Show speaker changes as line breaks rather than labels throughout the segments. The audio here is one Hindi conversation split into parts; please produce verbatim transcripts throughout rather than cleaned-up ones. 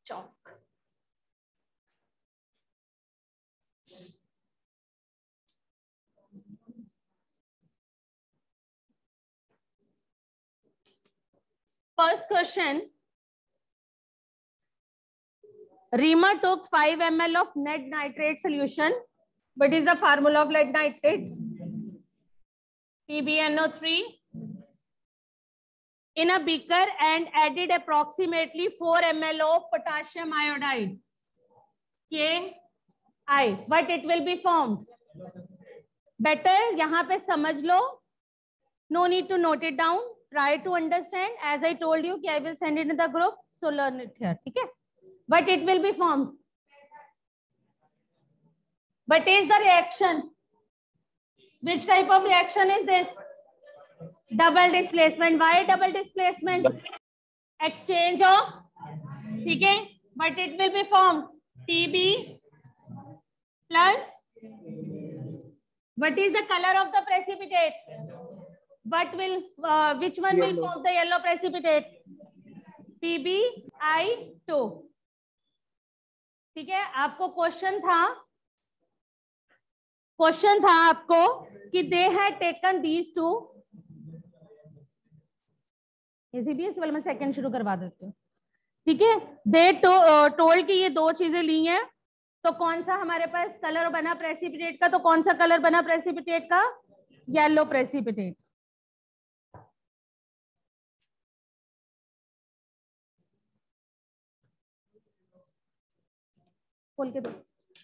chalk. First question. Rima took five milliliters of lead nitrate solution. What is the formula of lead nitrate? P b N O three. In a beaker and added approximately four milliliters of potassium iodide. K I. What it will be formed? Better यहाँ पे समझ लो. No need to note it down. Try to understand. As I told you, I will send it in the group. So learn it here. Okay? But it will be formed. What is the reaction? Which type of reaction is this? Double displacement. Why double displacement? Exchange of. Okay? But it will be formed. T B plus. What is the color of the precipitate? What will, uh, which one yellow. Will form the yellow precipitate? P B I two. ठीक है, आपको क्वेश्चन था क्वेश्चन था आपको कि they had taken these two. ACBS वाले मैं सेकंड शुरू करवा देती हूँ. ठीक है, दे टोल्ड कि ये दो चीजें ली हैं. तो कौन सा हमारे पास कलर बना प्रेसिपिटेट का? तो कौन सा कलर बना प्रेसिपिटेट का? Yellow precipitate. खोल के दो.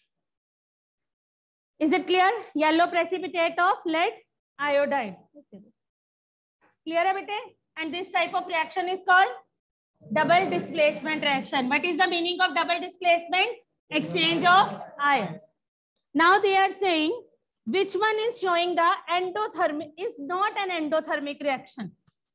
Is it clear? Yellow precipitate of lead iodide. Clear है बेटे? And this type of reaction is called double displacement reaction. What is the meaning of double displacement? Exchange of ions. Now they are saying which one is showing the endothermic is not an endothermic reaction.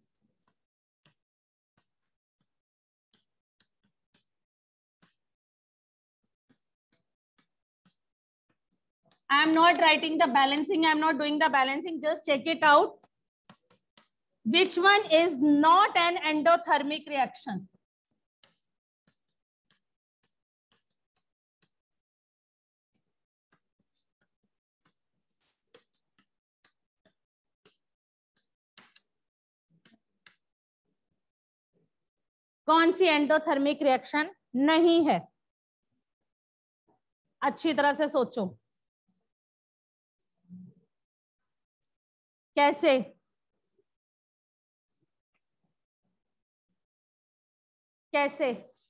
I am not writing the balancing. I am not doing the balancing. Just check it out. Which one is not an endothermic reaction? कौन सी एंडोथर्मिक रिएक्शन नहीं है? अच्छी तरह से सोचो. कैसे? कैसे?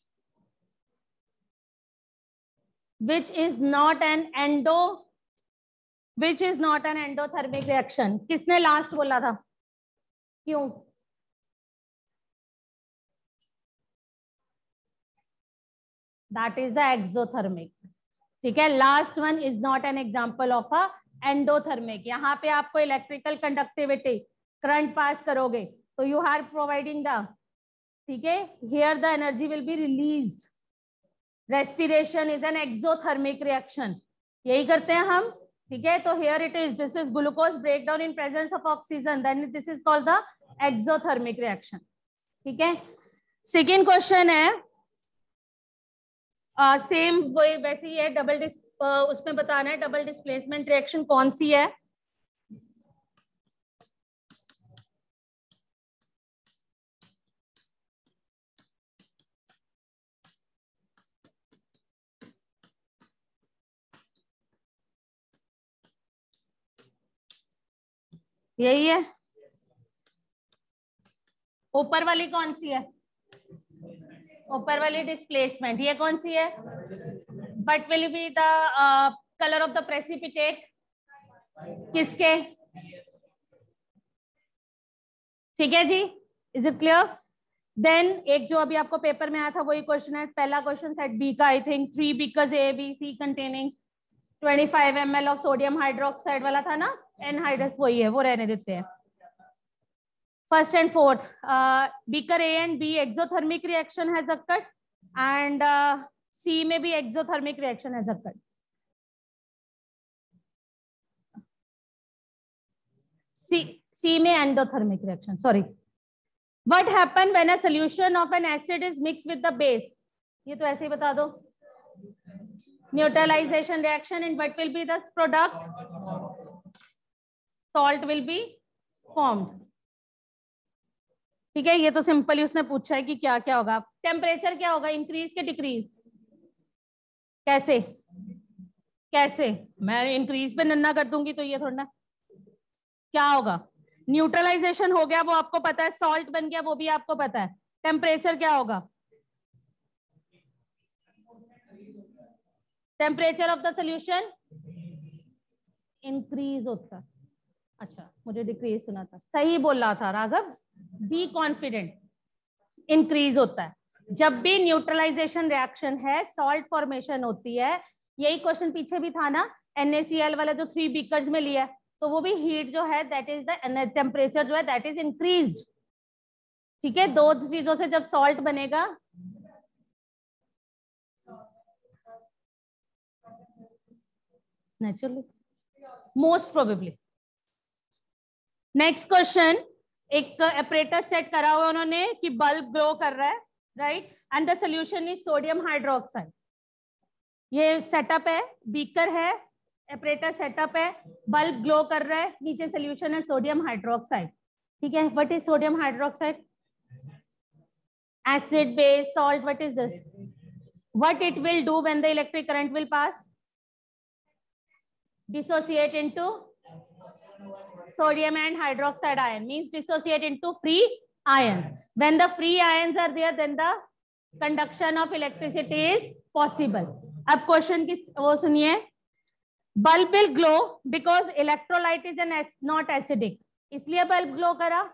Which is not an endo, which is not an endothermic reaction. किसने लास्ट बोला था? क्यों? That is the exothermic. ठीक है, last one is not an example of a endothermic. यहाँ पे आपको इलेक्ट्रिकल कंडक्टिविटी करंट पास करोगे तो यू आर प्रोवाइडिंग द, ठीक है, here the energy will be released. Respiration is an exothermic reaction. यही करते हैं हम. ठीक है, तो here it is, this is glucose break down in presence of oxygen, then this is called the exothermic reaction. ठीक है, सेकेंड क्वेश्चन है सेम uh, वही वैसे ही है. डबल डिस uh, उसमें बताना है डबल डिस्प्लेसमेंट रिएक्शन कौन सी है. यही है. ऊपर वाली कौन सी है? ऊपर वाली डिस्प्लेसमेंट. ये कौन सी है? But will be the colour of the precipitate किसके? ठीक है जी, इज इट क्लियर? देन एक जो अभी आपको पेपर में आया था वही क्वेश्चन है. पहला क्वेश्चन सेट बी का, I think three beakers A B C containing twenty five M L of sodium hydroxide वाला था ना. एनहाइड्रस वही है, वो रहने देते हैं. First and fourth, uh, beaker A and B exothermic reaction has occurred, and uh, C में भी exothermic reaction has occurred. C C में endothermic reaction. Sorry. What happen when a solution of an acid is mixed with the base? ये तो ऐसे ही बता दो. Neutralisation reaction and what will be the product? Salt will be formed. ठीक है, ये तो सिंपली उसने पूछा है कि क्या क्या होगा. टेम्परेचर क्या होगा, इंक्रीज के डिक्रीज? कैसे कैसे मैं इंक्रीज पे नन्ना कर दूंगी तो ये थोड़ा ना. क्या होगा? न्यूट्रलाइजेशन हो गया वो आपको पता है, सॉल्ट बन गया वो भी आपको पता है. टेम्परेचर क्या होगा? Temperature of the solution increase होता है. अच्छा, मुझे डिक्रीज सुना था. सही बोल रहा था राघव, बी कॉन्फिडेंट. इंक्रीज होता है जब भी न्यूट्रलाइजेशन रिएक्शन है, सॉल्ट फॉर्मेशन होती है. यही क्वेश्चन पीछे भी था ना, एन ए सी एल वाला जो थ्री बीकर्स में लिया, तो वो भी हीट जो है दैट इज द टेम्परेचर जो है दैट इज इंक्रीज्ड. ठीक है, दो चीजों से जब सॉल्ट बनेगा, naturally most probably. Next question, एक एपरेटस सेट करा हुआ उन्होंने कि बल्ब ग्लो कर रहा है, right, and the solution is sodium hydroxide. ये सेटअप है, बीकर है, एपरेटस सेटअप है, बल्ब ग्लो कर रहा है, नीचे सॉल्यूशन है सोडियम हाइड्रोक्साइड. ठीक है, what is sodium hydroxide? Acid, base, salt, what is this? What it will do when the electric current will pass? Dissociate into sodium and hydroxide ion, means dissociate into free ions. When the free ions are there, then the conduction of electricity is possible. अब क्वेश्चन की वो सुनिए. Bulb will glow because electrolyte is an not acidic, इसलिए बल्ब ग्लो करा.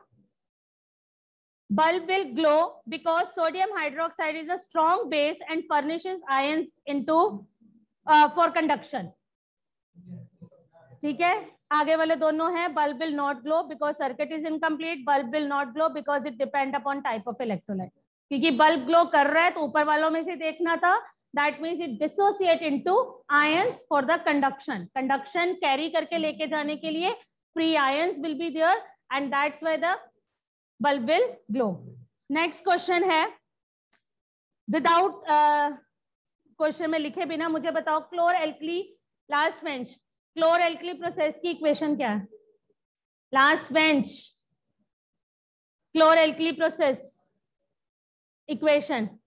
Bulb will glow because sodium hydroxide is a strong base and furnishes ions into uh, for conduction. ठीक है, आगे वाले दोनों हैं. Bulb will not glow because circuit is incomplete. Bulb will not glow because it depend upon type of electrolyte. क्योंकि बल्ब ग्लो कर रहा है तो ऊपर वालों में से देखना था. That means it dissociate into ions for the conduction. Conduction carry करके लेके जाने के लिए free ions will be there and that's why the bulb will glow. Next question है, विदाउट क्वेश्चन में लिखे बिना मुझे बताओ, chlor alkali last bench, chlor alkali process की इक्वेशन क्या है? Last bench, chlor alkali process equation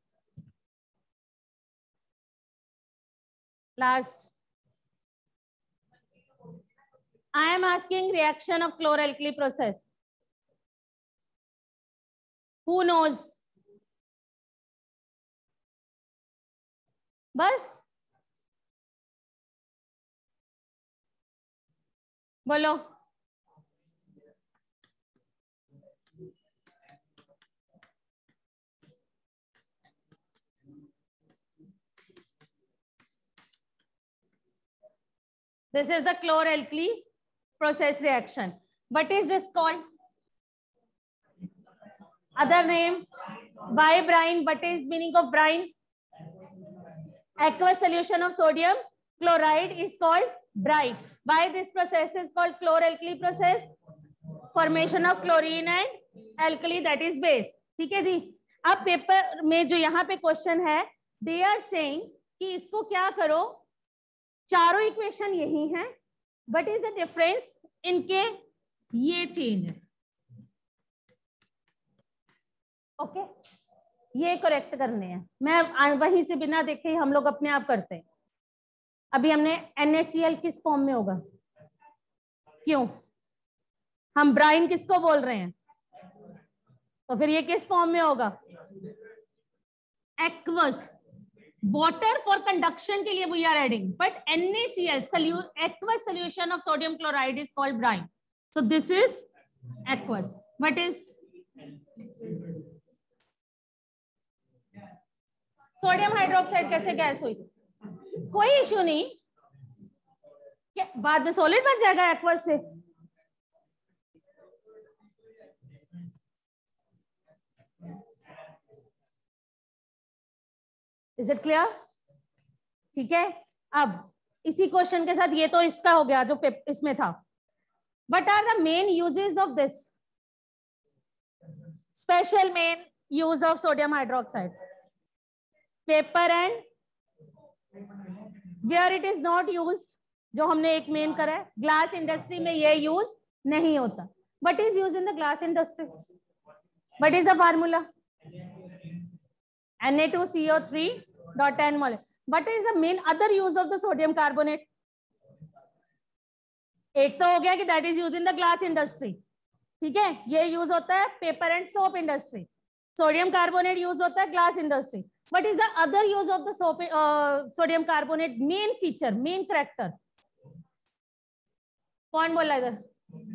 last. I am asking reaction of chlor alkali process. Who knows? बस बोलो. This is the chlor-alkali process reaction. What is this called? Other name? Why brine? What is meaning of brine? Aqueous solution of sodium chloride is called brine. Why this process is called chlor-alkali process? Formation of chlorine and alkali, that is base. ठीक है जी. अब पेपर में जो यहाँ पे क्वेश्चन है, they are saying कि इसको क्या करो, चारों इक्वेशन यही हैं, बट इज द डिफरेंस इनके ये चेंज है. Okay okay? ये करेक्ट करने हैं. मैं वहीं से बिना देखे ही हम लोग अपने आप करते हैं. अभी हमने एन ए सी एल किस फॉर्म में होगा? क्यों? हम ब्राइन किसको बोल रहे हैं? तो फिर ये किस फॉर्म में होगा? एक्वस. वाटर फॉर कंडक्शन के लिए we are adding, but N A C L aqueous solution of sodium chloride is called brine. So this is aqueous. What is sodium hydroxide? कैसे गैस हुई? कोई इश्यू नहीं, क्या बाद में सॉलिड बन जाएगा एक्वस से? Is it clear? ठीक है. अब इसी क्वेश्चन के साथ ये तो इसका हो गया जो इसमें था. What are the main uses of this? Special main use of sodium hydroxide. Paper and where it is not used, जो हमने एक मेन करा है, ग्लास इंडस्ट्री में ये यूज नहीं होता. What is used in the glass industry? What is the formula? N A two C O three dot ten mole. What is the main other use of the sodium carbonate? एक तो हो गया कि that is used in the glass industry. ठीक है, ये यूज होता है paper and soap industry. Sodium carbonate use होता है glass industry. What is the other use of the soap, uh, sodium carbonate? Main feature, main character. कौन बोला इधर?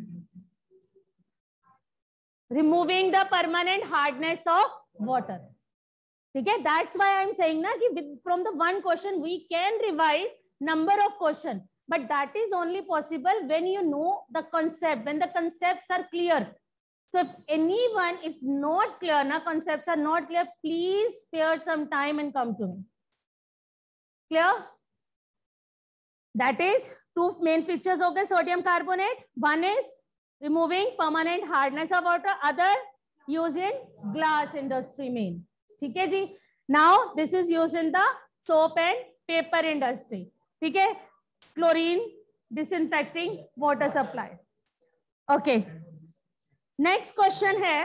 Removing the permanent hardness of water. ठीक है, that's why I am saying ना कि from the one question we can revise number of question, but that is only possible when you know the concept, when the concepts are clear. So if anyone, if not clear, na concepts are not clear, please spare some time and come to me. Clear? That is two main features of the sodium carbonate. One is removing permanent hardness of water, other used in glass industry main. ठीक है जी. Now this is used in the soap and paper industry. ठीक है, chlorine disinfecting water supply. Okay, next question है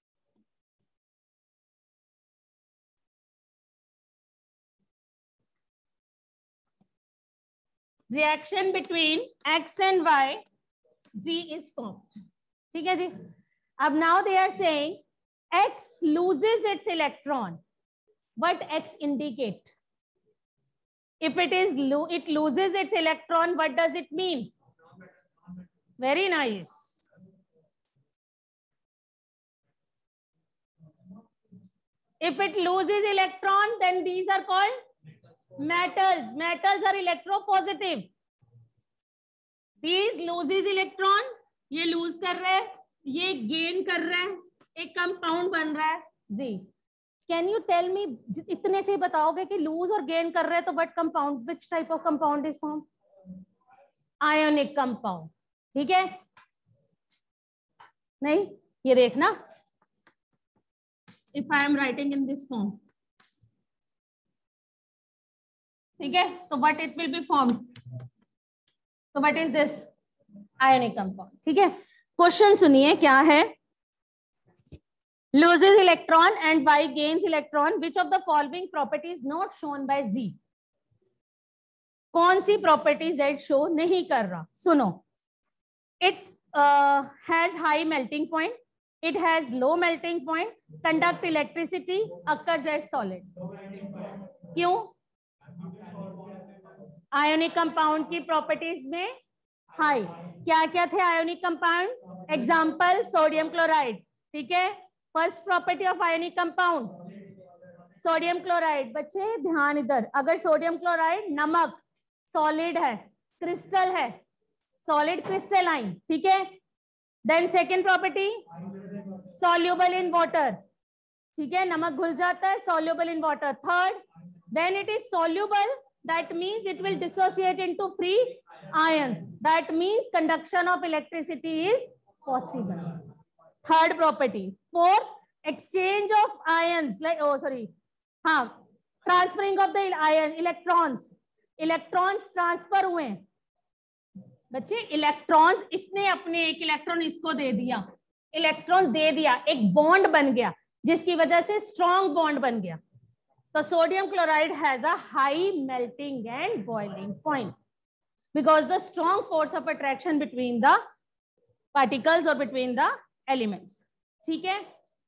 reaction between X and Y, Z is formed. ठीक है जी. अब now they are saying X loses its electron. What X indicate? If it is lo it loses its electron, what does it mean? Very nice. If it loses electron, then these are called metals. Metals are electropositive. These loses electron, ये lose कर रहा है, ये gain कर रहा है, एक कंपाउंड बन रहा है जी. कैन यू टेल मी, इतने से बताओगे कि लूज और गेन कर रहे हैं तो but compound, which type of compound is form? Ionic compound. ठीक है, नहीं ये देखना, if I am writing in this form, ठीक है, तो what it will be form, तो what is this? Ionic compound. ठीक है, क्वेश्चन सुनिए क्या है. Loses electron and Y gains electron. Which of the following property is not shown by Z? कौन सी प्रॉपर्टी Z शो नहीं कर रहा? सुनो. It uh, has high melting point. It has low melting point. Conduct electricity. Occurs as solid. क्यों? आयोनिक कंपाउंड की प्रॉपर्टीज में हाई. क्या क्या थे ionic compound? Example sodium chloride. ठीक है, first property of ionic compound sodium chloride. बच्चे ध्यान इधर, अगर सोडियम क्लोराइड नमक सॉलिड है, क्रिस्टल है, सॉलिड क्रिस्टलाइन. ठीक है, then second property soluble in water. ठीक है, नमक घुल जाता है, soluble in water. Third, when it is soluble, that means it will dissociate into free ions. That means conduction of electricity is possible. Third property. Fourth, exchange of ions, like oh sorry हाँ transferring of the ion electrons. electrons transfer हुए बच्चे. electrons इसने अपने एक इलेक्ट्रॉन इसको दे दिया, इलेक्ट्रॉन दे दिया, एक बॉन्ड बन गया जिसकी वजह से स्ट्रॉन्ग बॉन्ड बन गया. तो sodium chloride has a high melting and boiling point because the strong force of attraction between the particles और बिटवीन द एलिमेंट्स. ठीक है,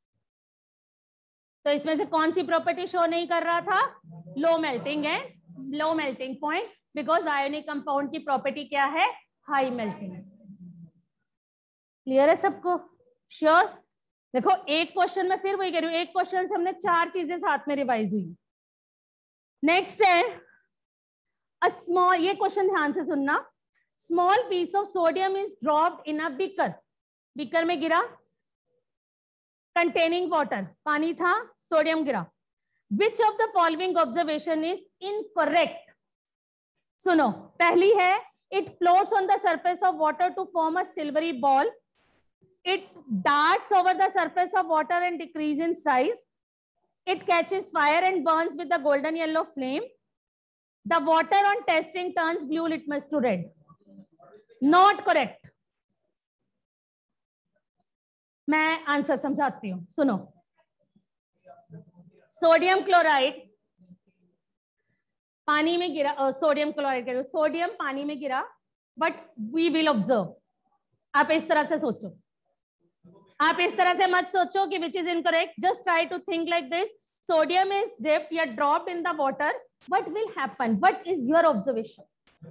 तो इसमें से कौन सी प्रॉपर्टी शो नहीं कर रहा था? Low melting and low melting point, because ionic compound की प्रॉपर्टी क्या है? High melting. क्लियर है सबको? श्योर. देखो एक क्वेश्चन में फिर वही कह रही हूँ, एक क्वेश्चन से हमने चार चीजें साथ में रिवाइज हुई. नेक्स्ट है अ स्मॉल, ये क्वेश्चन ध्यान से सुनना. Small piece of sodium is dropped in a beaker. Beaker में गिरा, कंटेनिंग वाटर, पानी था, सोडियम गिरा. Which of the following observation is incorrect? सुनो, पहली है it floats on the surface of water to form a silvery ball. It darts over the surface of water and decrease in size. It catches fire and burns with the golden yellow flame. The water on testing turns blue litmus to red. Not correct. मैं आंसर समझाती हूँ, सुनो. सोडियम क्लोराइड पानी में गिरा, सोडियम क्लोराइड, सोडियम पानी में गिरा, बट वी विल ऑब्जर्व. आप इस तरह से सोचो, आप इस तरह से मत सोचो कि which is incorrect. Just try to think like this. Sodium is dipped या dropped in the water. What will happen? What is your observation?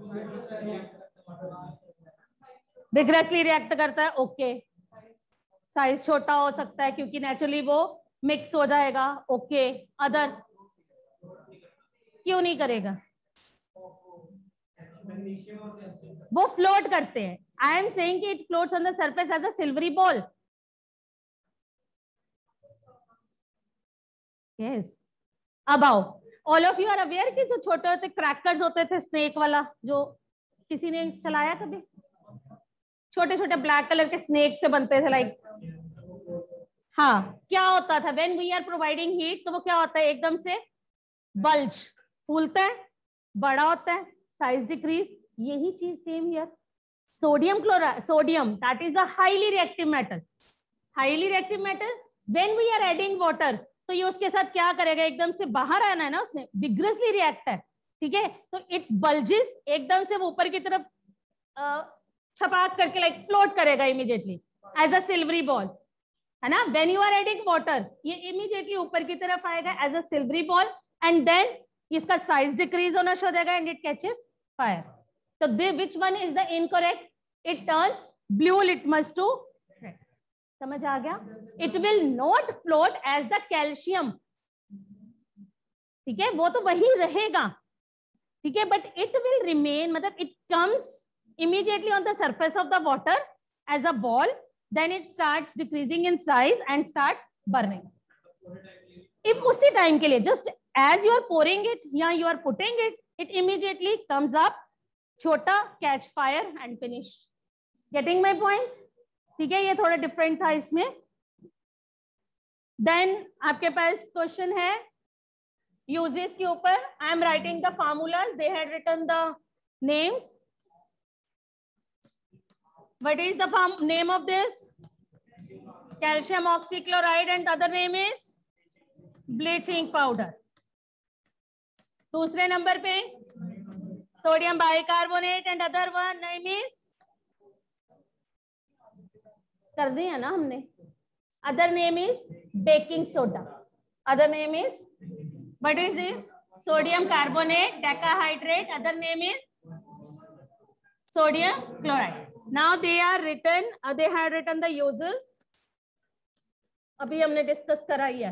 Vigorously react करता है. ओके, साइज छोटा हो सकता है क्योंकि नेचुरली वो मिक्स हो जाएगा. ओके, अदर क्यों नहीं करेगा? वो फ्लोट करते हैं. आई एम सेइंग कि it floats on the surface as a silvery ball. Yes. अब आओ, all of you are aware कि जो छोटे होते क्रैकर्स होते थे, स्नेक वाला, जो किसी ने चलाया कभी? छोटे छोटे ब्लैक कलर के स्नेक से बनते थे, लाइक. हाँ, क्या होता था when we are providing heat, तो वो क्या होता है, एकदम से बल्ज, फूलता है, बड़ा होता है, साइज डिक्रीज. यही चीज same here. Sodium chloride, sodium that is the highly reactive metal. Highly reactive metal when we are adding water, तो ये उसके साथ क्या करेगा, एकदम से बाहर आना है ना, उसने विग्रसली रिएक्ट है. ठीक है, तो इट बल्जेस, एकदम से वो ऊपर की तरफ छपाक करके लाइक फ्लोट करेगा immediately as a silvery ball, है ना. When you are adding water, ये इमीडिएटली ऊपर की तरफ आएगा as a silvery ball, and then इसका साइज डिक्रीज होना शुरू हो जाएगा एंड इट कैचेस फायर. तो which one is the incorrect? It turns blue litmus to red. समझ आ गया? It will not float as the calcium. ठीक है, वो तो वही रहेगा. ठीक है, बट इट विल रिमेन, मतलब it comes immediately on the surface of the water as a ball, then it starts decreasing in size and starts burning. If उसी टाइम के लिए just as you are pouring it या you are putting it, it immediately comes up, छोटा, catch fire and finish. Getting my point? ठीक है, ये थोड़ा डिफरेंट था इसमें. देन आपके पास क्वेश्चन है यूजेस के ऊपर. I am writing the formulas, they had written the names. What is the form, name of this? Calcium oxychloride, and other name is bleaching powder. दूसरे नंबर पे sodium bicarbonate and other one name is, कर दी है ना हमने. Other name is baking soda. Other name is, what is this? Sodium carbonate decahydrate. Other name is sodium chloride. Now they are written, uh, they had written the uses. अभी हमने डिस्कस करा ही है.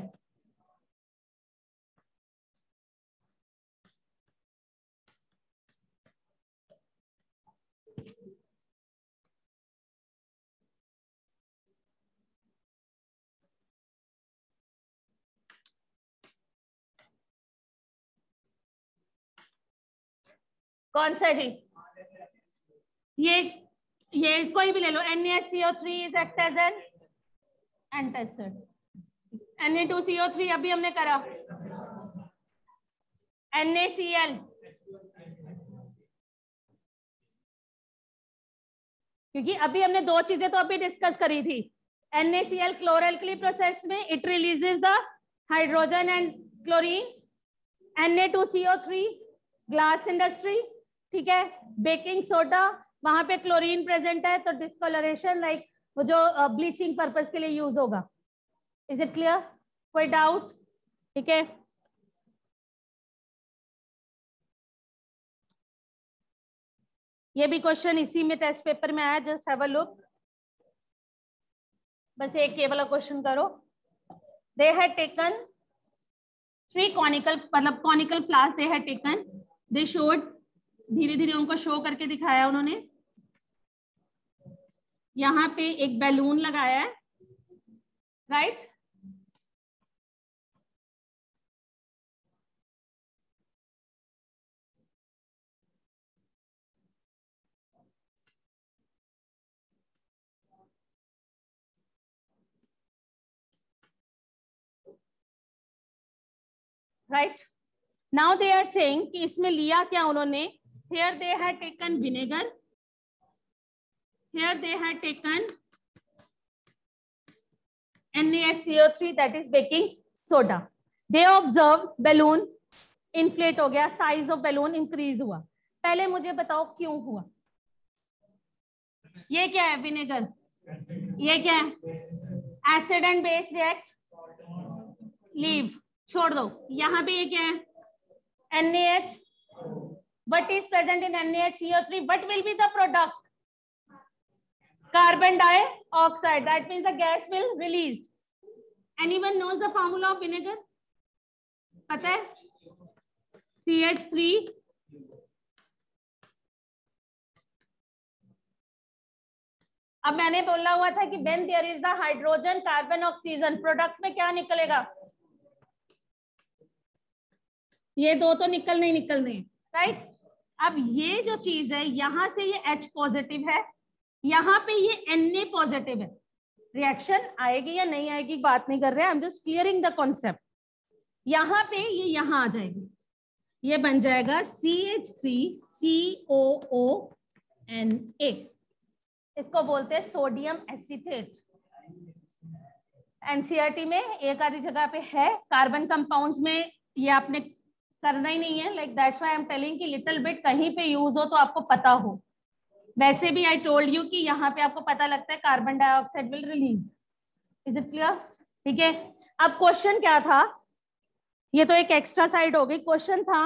कौन सा जी? ये ये कोई भी ले लो. N A H C O three is act as an antacid. N A two C O three अभी हमने करा. एन ए सी एल, क्योंकि अभी हमने दो चीजें तो अभी डिस्कस करी थी. N A C L chloralkali process में it releases the hydrogen and chlorine. N A two C O three glass industry. ठीक है, बेकिंग सोडा, वहां पे क्लोरीन प्रेजेंट है, तो डिस्कलरेशन लाइक वो जो ब्लीचिंग पर्पस के लिए यूज होगा. Is it clear? कोई डाउट? ठीक है, ये भी क्वेश्चन इसी में टेस्ट पेपर में आया. Just have a look. बस एक ये वाला क्वेश्चन करो. They had taken three conical, मतलब conical flask they had taken. They showed, धीरे धीरे उनको शो करके दिखाया उन्होंने. यहाँ पे एक बैलून लगाया है, right? Right. Now they are saying कि इसमें लिया क्या उन्होंने. Here they had taken vinegar, here they had taken N A H C O three, that is baking soda. They observe balloon inflate हो गया, size of balloon increase हुआ. पहले मुझे बताओ क्यों हुआ. ये क्या है विनेगर, ये क्या है acid and base react, leave, छोड़ दो. यहाँ पे ये क्या है N A H. What is present in N A H C O three? What will be the product? Carbon dioxide. That means the gas will released. Anyone knows the formula of vinegar? पता है? C H three. अब मैंने बोला हुआ था कि when there is a hydrogen, carbon, oxygen, product में क्या निकलेगा? ये दो तो निकल नहीं निकलने, राइट. अब ये जो चीज है, यहां से ये H पॉजिटिव है, यहाँ पे ये Na पॉजिटिव है. रिएक्शन आएगी या नहीं आएगी बात नहीं कर रहे हैं, I am just clearing the concept. यहाँ पे ये यहाँ आ जाएगी, ये बन जाएगा C H three C O O N A. इसको बोलते हैं सोडियम एसीटेट. एनसीईआरटी में एक आधी जगह पे है. कार्बन कंपाउंड्स में ये आपने करना ही नहीं है. Like that's why I am telling कि लिटिल बिट कहीं पे यूज हो तो आपको पता हो. वैसे भी आई टोल्ड यू कि यहाँ पे आपको पता लगता है carbon dioxide will release. Is it clear? ठीक है. अब क्वेश्चन क्या था, ये तो एक एक्स्ट्रा साइड हो गई. क्वेश्चन था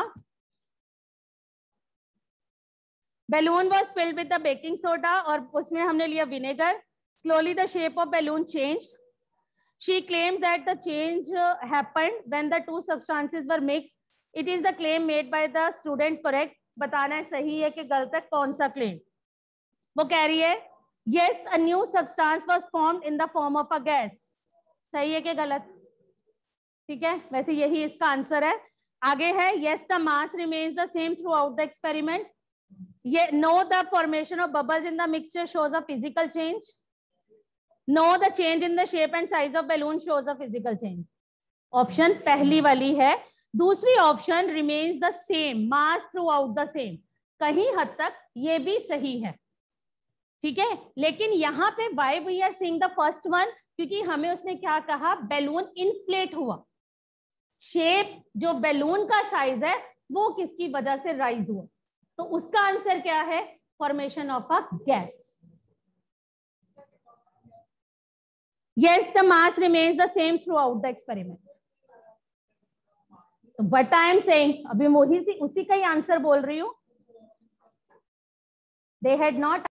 balloon was filled with the baking soda, और उसमें हमने लिया vinegar. Slowly the shape of balloon change. She claims that the change happened when the two substances were mixed. It is the claim made by the student. Correct. बताना है सही है कि गलत है, कौन सा क्लेम. वो कह रही है yes a new substance was formed in the form of a gas. सही है कि गलत? ठीक है, वैसे यही इसका आंसर है. आगे है yes the mass remains the same throughout the experiment. ये no the formation of bubbles in the mixture shows a physical change. No the change in the shape and size of balloon shows a physical change. Option पहली वाली है. दूसरी option remains the same mass throughout the same. कहीं हद तक ये भी सही है. ठीक है, लेकिन यहाँ पे why we are seeing the first one, क्योंकि हमें उसने क्या कहा, बैलून इन्फ्लेट हुआ. शेप जो बैलून का साइज है वो किसकी वजह से राइज हुआ, तो उसका आंसर क्या है, formation of a gas. Yes the mass remains the same throughout the experiment. But I am saying, अभी मोही सी उसी का ही आंसर बोल रही हूं. They had not